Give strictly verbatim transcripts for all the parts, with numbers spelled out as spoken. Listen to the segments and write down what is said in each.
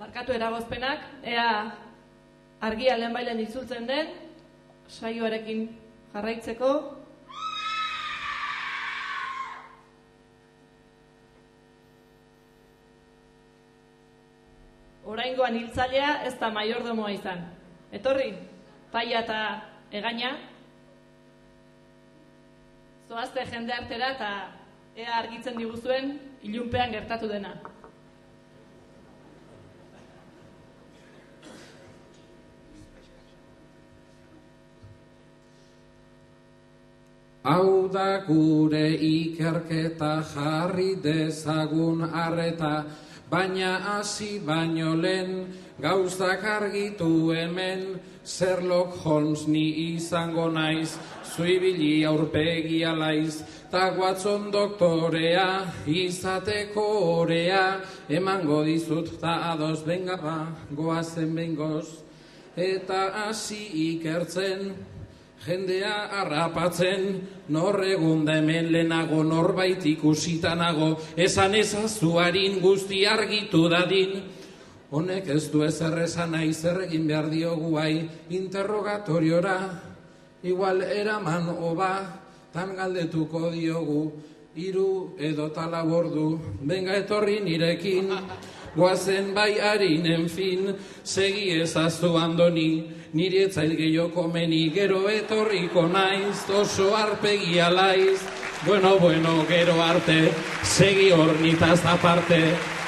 Barkatu eragozpenak, ea argia lehenbailen itzultzen den, saioarekin jarraitzeko. Oraingoan hiltzailea ez da maiordomoa izan. Etorri, paia eta egaina. Zoazte jende artera eta ea argitzen diguzuen ilunpean gertatu dena. Hau da gure ikerketa jarri dezagun arreta, baina hasi baino lehen gauzak argitu hemen, Sherlock Holmes ni izango naiz, zuibili aurpegi alaiz, ta Watson doktorea izateko orea, emango dizut ta ados, benga ba, goazen bengoz, eta hasi ikertzen, jendea harrapatzen, nor egon da hemen lehenago, norbait ikusitanago, esan ezazu harin guzti argitu dadin. Honek ez du ezer esan nahi, zer egin behar diogu hai, interrogatoriora, igual eraman oba, tan galdetuko diogu, hiru edo talabordu, benga etorri nirekin, goazen bai harinen fin, segi ezazu andoni, niri etzail gehiago komeni, gero etorriko naiz, oso arpegi alaiz, bueno, bueno, gero arte, segi hornitaz aparte.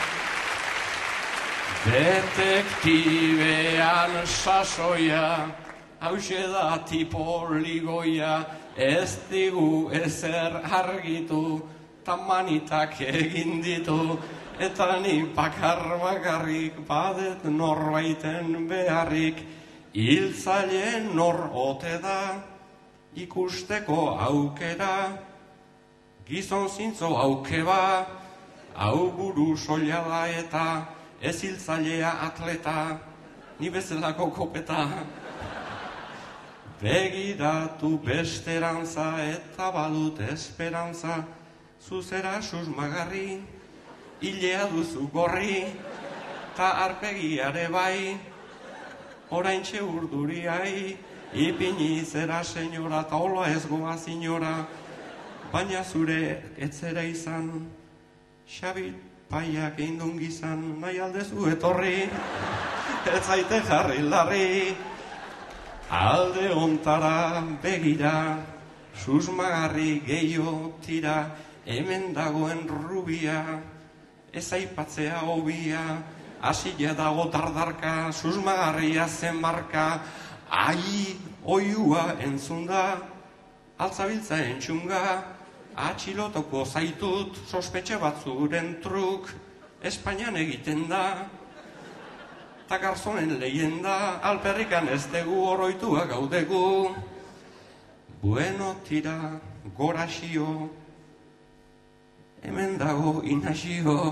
Detektibean sasoia, hause da tipo ligoia, ez digu ezer argitu, tamanitak egin ditu, eta ni bakar bakarrik badet norbaiten beharrik, hiltzaileen nor ote da, ikusteko aukera, gizon zintzo aukeba, hau buru soila da eta ez hiltzailea atleta, ni bezalako kopeta. Begiratu besterantza eta badut esperantza, zuzera susmagarri, hilea duzu gorri, ta arpegiare bai, oraintxe urduriai, ipini zera senyora, ta hola ez goa zinora, baina zure etzera izan, Xabi paiak eindun gizan, nahi aldezu etorri, ez zaite jarri larri, alde ontara begira, susmagarri gehiago tira, hemen dagoen rubia, ez aipatzea hobia, asila dago dardarka, susmagarria zen marka, ai, oiua entzunda, altzabiltza entxunga, atxilotoko zaitut, sospetxe batzuren truk, Espainian egiten da, ta garzonen leyenda, alperrikan ez dugu oroitua gaudegu, bueno tira, goraxio, hemen dago inazio.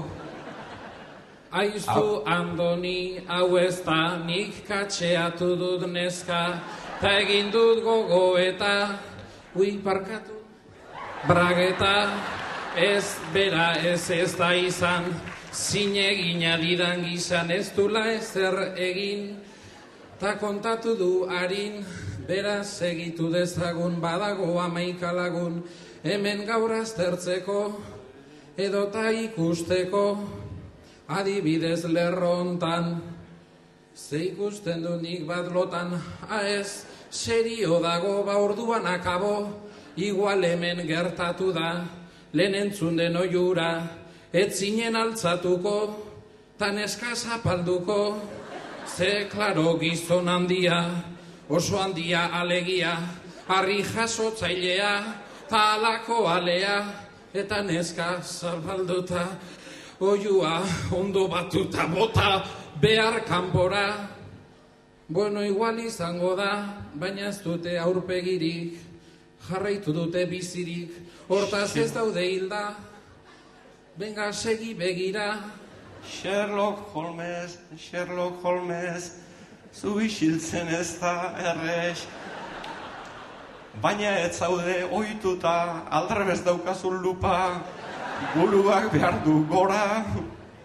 Aizu andoni, hau ez da, nik katxeatu dut neska, ta egin dut gogoeta, ui parkatu, brageta, ez bera ez ez da izan, zinegina didan gizan ez dula ezer egin, ta kontatu du harin, bera segitu dezagun badago hamaika lagun, hemen gaur aztertzeko, edota ikusteko, adibidez lerrontan, ze ikusten du nik bat lotan, aez, serio dago, ba orduan akabo, igual hemen gertatu da, lehen entzun den oiura, ez zinen altzatuko, tan eskasa palduko, ze klaro gizon handia, oso handia alegia, harri jasotzailea, ta alako alea, eta neska zapalduta, oiua ondo batuta bota behar kanpora. Bueno, igual izango da, baina ez dute aurpegirik, jarraitu dute bizirik, hortaz ez daude hilda, benga segi begira. Sherlock Holmes, Sherlock Holmes, zu isiltzen ez da errex, baina ez zaude ohituta, aldrebez daukazun lupa, buruak behar du gora,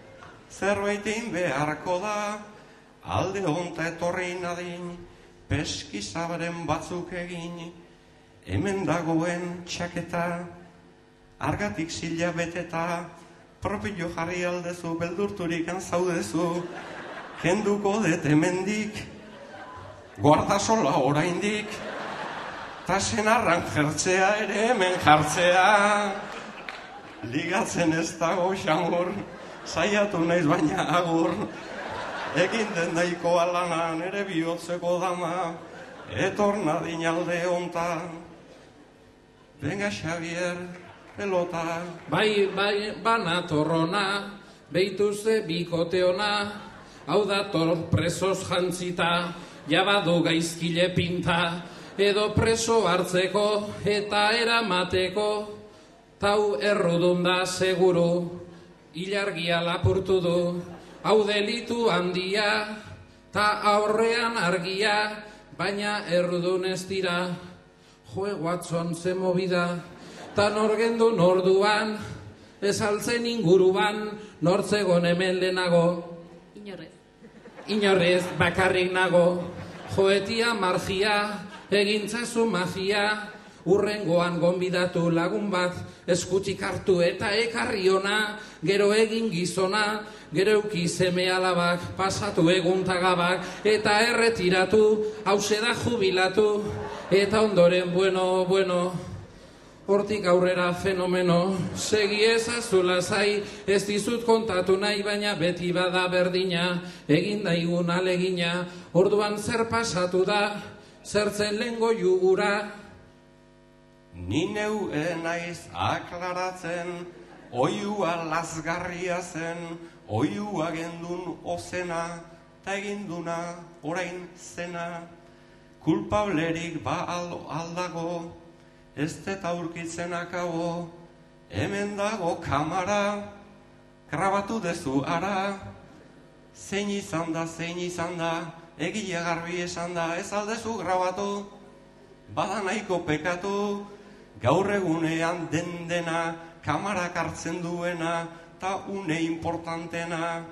zerbaitin beharko da, alde honta etorri nadin, peskizabaren batzuk egin, hemen dagoen txaketa, argatik zila beteta, propio jarri aldezu, beldurturik zaudezu, kenduko det hemendik, guardasola oraindik, ta senarran jertzea ere hemen jartzea, ligatzen ez dago xamur, saiatu naiz baina agur, egin den daikoa lana nere bihotzeko dama, etor nadin alde honta, venga Xavier, pelota. Bai, bai, banatorrona, beituzte bikote ona, hau dator presos jantzita, jabadu gaizkile pinta, edo preso hartzeko eta eramateko, tau errudun da seguru, ilargia lapurtu du, hau delitu handia, ta aurrean argia, baina errudun ez dira, joe Watson ze movida, ta norgendun orduan, ez altzen inguruan, nortzegon hemen lehenago, Inorrez. inorrez bakarrik nago, joetia margia, egintzazu magia, urrengoan gonbidatu lagun bat, eskutik hartu eta ekarri ona, gero egin gizona, gero euki seme alabak, pasatu egun tagabak, eta erretiratu, hause da jubilatu, eta ondoren bueno, bueno, hortik aurrera fenomeno, segi ezazu lasai, ez dizut kontatu nahi, baina beti bada berdina, egin daigun alegina, orduan zer pasatu da, zertzen lengo jugura. Ni neu naiz aklaratzen, oiua lazgarria zen, oiua gendun ozena, ta eginduna orain zena, kulpablerik ba aldago, ez deta aurkitzen akabo, hemen dago kamara, grabatu dezu ara, zein izan da, zein izan da, egile garbi esan da, ez aldezu grabatu, bada nahiko pekatu, gaur egunean den dena, kamarak hartzen duena, ta une importantena,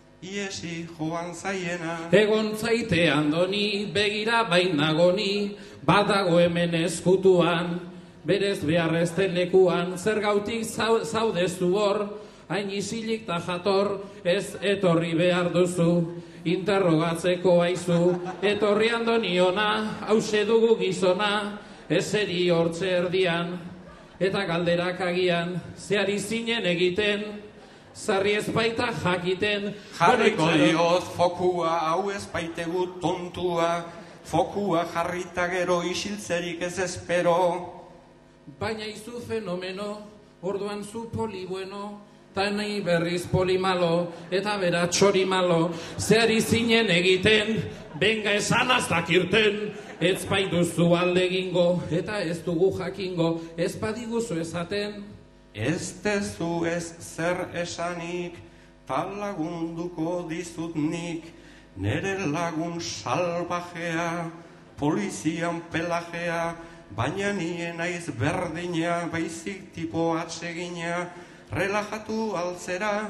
iesi joan zaiena. Egon zaite andoni, begira bainagoni, badago hemen eskutuan, berez beharrezten lekuan, zer gautik zaudezu hor, hain isilik ta jator, ez etorri behar duzu, interrogatzeko aizu, etorri andoni ona, hause dugu gizona, ezeri hortze erdian, eta galderak agian, zeari zinen egiten, zarri ez baita jakiten. Jarriko diot fokua, hau ez baitegu tontua, fokua jarrita gero isiltzerik ez espero. Baina izu fenomeno, orduan zu poli bueno, ta nahi berriz poli malo, eta bera txori malo, zeari zinen egiten, benga esan aztakirten, ez baituzu alde egingo, eta ez dugu jakingo, ez badiguzu esaten. Ez dezu ez zer esanik, tal lagunduko dizut nik, nere lagun salvajea, polizian pelajea, baina nien naiz berdina, baizik tipo atsegina, relajatu altzera,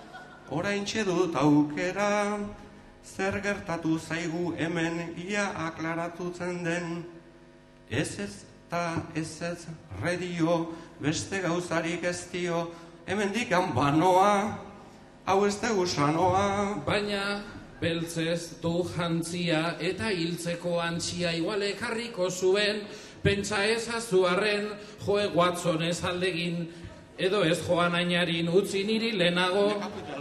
oraintxe dut aukera, zer gertatu zaigu hemen ia aklaratutzen den, ez ez ta ez ez redio, beste gauzarik ez dio, hemen dikan banoa, hau ez dugu sanoa. Baina beltzez du jantzia eta hiltzeko antzia igual ekarriko zuen, pentsa ezazu arren, joe Watson ez aldegin, edo ez joan ainarin utzi niri lehenago,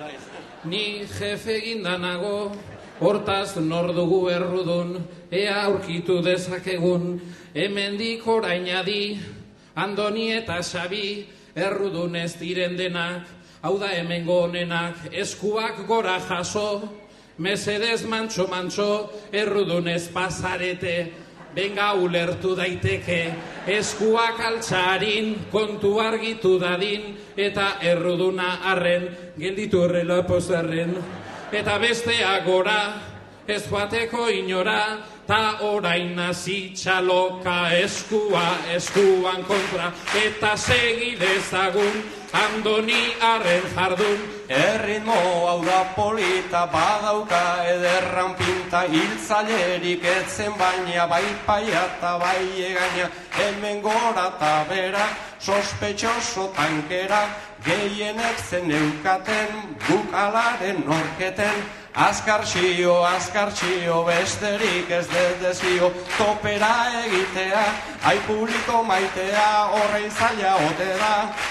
ni jefe egindanago, hortaz nor dugu errudun, ea aurkitu dezakegun, hemendik orainadi, Andoni eta Xabi, errudun ez diren denak, hau da hemengo honenak, eskuak gora jaso, mesedez mantxo-mantxo, errudun ez pasarete, benga ulertu daiteke, eskuak altxarin, kontu argitu dadin, eta erruduna arren, gelditu horrela pozarren, eta bestea gora, ez joateko inora, ta orain nazi txaloka eskua, eskuan kontra, eta segi dezagun, Andoni haren jardun. Erritmo hau da polita badauka ederran pinta, hiltzailerik etzen baina bai paia eta bai egaina, hemen gora eta bera, sospetxoso tankera, gehienek zen eukaten, guk alaren norketen, azkartxio, azkartxio, besterik ez dedezio, topera egitea, ai publiko maitea, horrein zaila ote da.